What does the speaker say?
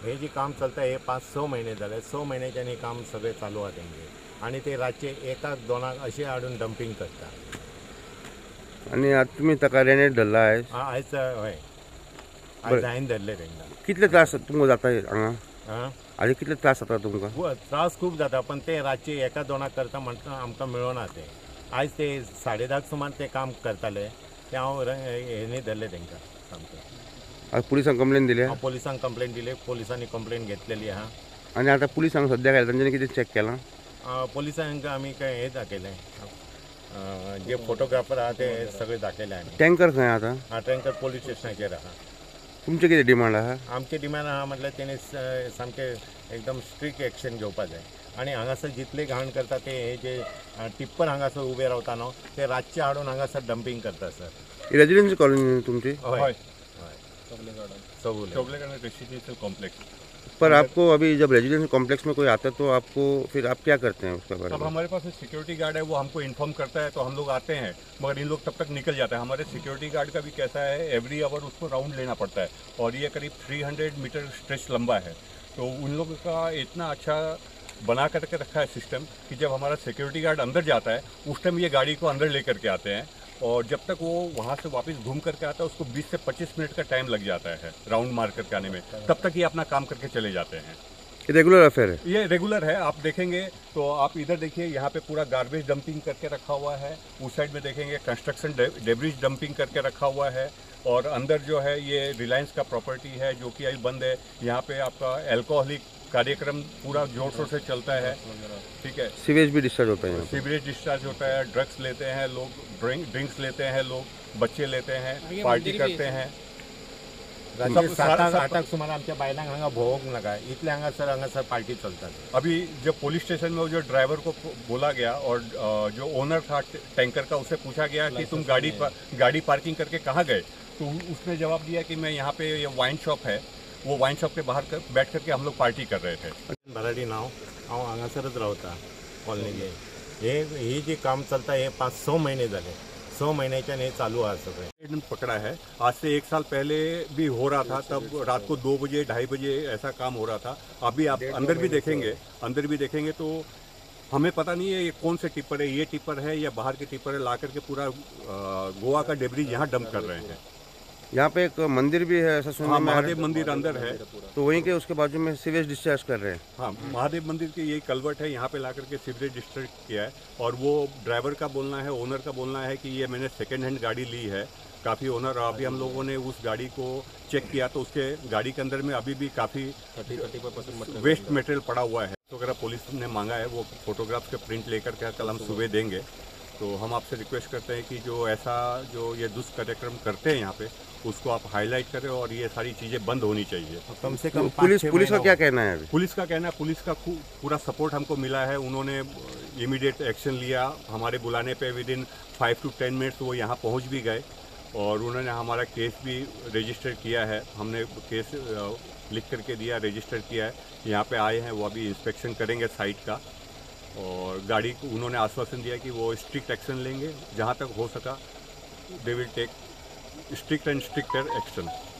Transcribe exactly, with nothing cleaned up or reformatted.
हे जे काम चलता हे पाच स महिने झाले. स महिन्याच्यान हे काम सगळे चालू आहा तेंगे आणि ते रातचे एकाक दोनाक अशें हाडून डंपिंग करता. आणि आता तुम्ही ताका रेनेट धरला आहे. आयज हय आयज हांवें धरले तेंकां. कितले त्रास तुमकां जाता हांगा? आं आनी कितले त्रास जाता तुमकां? त्रास खूब जाता पण ते रातचे एका दोनाक करता म्हणटा आमकां मेळना ते. आयज ते साडे धाक सुमार ते काम करताले ते हांव हेणी धरले तेंकां सामके. आज पुलिसांक कंप्लेन दिली? हांव पुलिसांक कंप्लेन दिली. पुलिसांनी कंप्लेन घेतलेली आहा. आनी आतां पुलिसांक सद्या काय तांच्यांनी कितें चॅक केलां? पुलिसांक आमी काय हे दाखयलें जे फोटोग्राफर आहा ते सगळे दाखयले आमी. टँकर खंय आतां? हा टँकर पोलीस स्टेशनाचेर आहा. तुमचे कितें डिमांड आहा? आमचे डिमांड आहा म्हटल्यार तेणी सामके एकदम स्ट्रिक्ट एक्शन घेवपाक जाय आनी हांगासर जितले घाण करता ते हे जे टिप्पर हांगासर उबे रावता न्हू ते रातचे हाडून हांगासर डंपिंग करता सर. रेजिडेन्सी कॉलनी तुमची? हय चौगले गार्डन रेसिडेंशियल कॉम्प्लेक्स. पर आपको अभी जब रेजिडेंशियल कॉम्प्लेक्स में कोई आता है तो आपको फिर आप क्या करते हैं उसके बारे में? अब हमारे पास एक सिक्योरिटी गार्ड है, वो हमको इन्फॉर्म करता है तो हम लोग आते हैं, मगर इन लोग तब तक निकल जाते हैं. हमारे सिक्योरिटी गार्ड का भी कैसा है, एवरी आवर उसको राउंड लेना पड़ता है और ये करीब तीन सौ मीटर स्ट्रेच लंबा है. तो उन लोगों का इतना अच्छा बना करके रखा है सिस्टम कि जब हमारा सिक्योरिटी गार्ड अंदर जाता है उस टाइम ये गाड़ी को अंदर लेकर के आते हैं और जब तक वो वहाँ से वापस घूम करके आता है उसको बीस से पच्चीस मिनट का टाइम लग जाता है राउंड मार करके आने में. तब तक ये अपना काम करके चले जाते हैं. रेगुलर अफेयर है? ये रेगुलर है. आप देखेंगे तो आप इधर देखिए, यहाँ पे पूरा गार्बेज डंपिंग करके रखा हुआ है. उस साइड में देखेंगे कंस्ट्रक्शन डेब्रिज डंपिंग करके रखा हुआ है और अंदर जो है ये रिलायंस का प्रॉपर्टी है जो कि अभी बंद है. यहाँ पे आपका अल्कोहलिक कार्यक्रम पूरा जोर शोर से चलता है. ठीक है. सीवेज भी डिस्चार्ज होता है? सीवरेज डिस्चार्ज होता है. ड्रग्स लेते हैं लोग, ड्रिंक ड्रिंक्स लेते हैं लोग, बच्चे लेते हैं, पार्टी करते हैं. साठाक सुमार आमच्या बायलांक हांगा भोवंक नाका इतले हांगासर हांगासर पार्टी चलतात. अभी जब पुलिस स्टेशन में जो ड्राइवर को बोला गया और जो ओनर था टैंकर का उससे पूछा गया कि तुम गाड़ी गाड़ी पार्किंग करके कहाँ गए, तो उसने जवाब दिया कि मैं यहाँ पे ये वाइन शॉप है, वो वाइन शॉप के बाहर कर, बैठ करके हम लोग पार्टी कर रहे थे. भराडी नाव हांव हांगासरच रावता कॉलनीचे. हे ही जे काम चलता हे पाच स महिने झाले. स महीन्याच्यान हे चालू आहे सगळे. पकड़ा है. आज से एक साल पहले भी हो रहा था, तब रात को दो बजे ढाई बजे ऐसा काम हो रहा था. अभी आप अंदर भी देखेंगे अंदर भी देखेंगे तो हमें पता नहीं है ये कौन से टिप्पर है, ये टिप्पर है या बाहर के टिप्पर है, ला करके पूरा गोवा का डेब्रिज यहाँ डंप कर रहे हैं. यहाँ पे एक मंदिर भी है ऐसा सुना. महादेव मंदिर अंदर है तो वहीं के उसके बाजू में सीवेज डिस्चार्ज कर रहे हैं. हाँ, महादेव मंदिर के यही कलवर्ट है, यहाँ पे ला करके सीवरेज डिस्चार्ज किया है. और वो ड्राइवर का बोलना है, ओनर का बोलना है कि ये मैंने सेकेंड हैंड गाड़ी ली है. काफ़ी ओनर अभी हम लोगों ने उस गाड़ी को चेक किया तो उसके गाड़ी के अंदर में अभी भी काफ़ी वेस्ट मटेरियल पड़ा हुआ है. तो अगर पुलिस ने मांगा है वो फोटोग्राफ के प्रिंट लेकर के कल हम सुबह देंगे. तो हम आपसे रिक्वेस्ट करते हैं कि जो ऐसा जो ये दुष्कार्यक्रम करते हैं यहाँ पे उसको आप हाईलाइट करें और ये सारी चीज़ें बंद होनी चाहिए. कम से कम पुलिस पुलिस का क्या कहना है? अभी पुलिस का कहना है, पुलिस का पूरा सपोर्ट हमको मिला है. उन्होंने इमीडिएट एक्शन लिया. हमारे बुलाने पे within five to ten minutes वो यहाँ पहुँच भी गए और उन्होंने हमारा केस भी रजिस्टर किया है. हमने केस लिख करके दिया, रजिस्टर किया है. यहाँ पे आए हैं, वो अभी इंस्पेक्शन करेंगे साइट का और गाड़ी को उन्होंने आश्वासन दिया कि वो स्ट्रिक्ट एक्शन लेंगे. जहाँ तक हो सका they will take strict and stricter action.